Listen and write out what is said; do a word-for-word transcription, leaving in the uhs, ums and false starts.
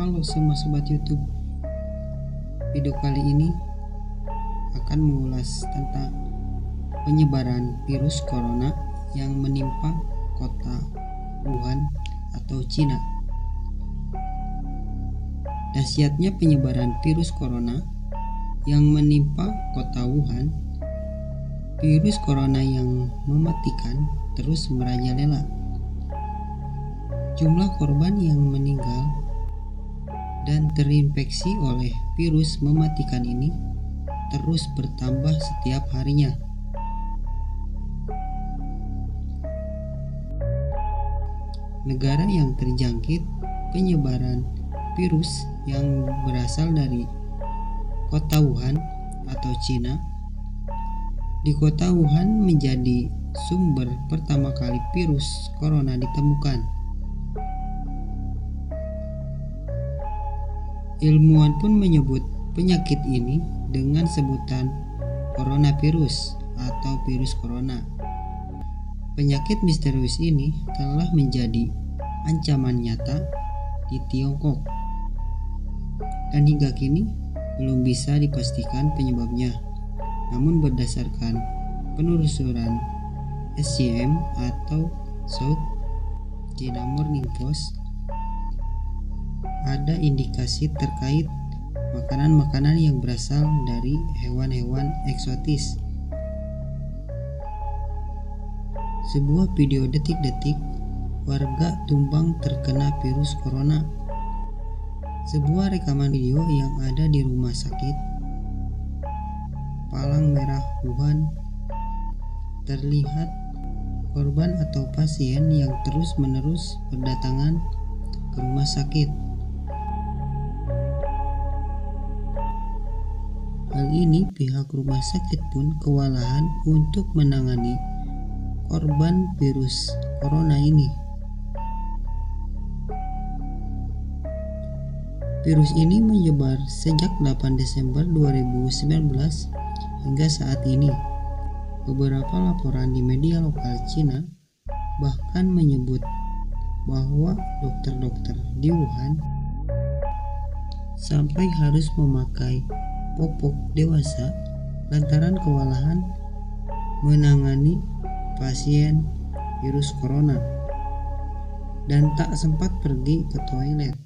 Halo semua sobat YouTube. Video kali ini akan mengulas tentang penyebaran virus corona yang menimpa kota Wuhan atau Cina. Dahsyatnya penyebaran virus corona yang menimpa kota Wuhan. Virus corona yang mematikan terus merajalela. Jumlah korban yang meninggal dan terinfeksi oleh virus mematikan ini terus bertambah setiap harinya. Negara yang terjangkit penyebaran virus yang berasal dari kota Wuhan atau Cina. Di kota Wuhan menjadi sumber pertama kali virus corona ditemukan. Ilmuwan pun menyebut penyakit ini dengan sebutan coronavirus atau virus corona. Penyakit misterius ini telah menjadi ancaman nyata di Tiongkok dan hingga kini belum bisa dipastikan penyebabnya. Namun berdasarkan penelusuran S C M atau South China Morning Post, ada indikasi terkait makanan-makanan yang berasal dari hewan-hewan eksotis. Sebuah video detik-detik warga tumbang terkena virus corona. Sebuah rekaman video yang ada di rumah sakit Palang Merah Wuhan terlihat korban atau pasien yang terus-menerus berdatangan ke rumah sakit. Hal ini pihak rumah sakit pun kewalahan untuk menangani korban virus corona ini. Virus ini menyebar sejak delapan Desember dua ribu sembilan belas hingga saat ini. Beberapa laporan di media lokal Cina bahkan menyebut bahwa dokter-dokter di Wuhan sampai harus memakai popok dewasa lantaran kewalahan menangani pasien virus corona dan tak sempat pergi ke toilet.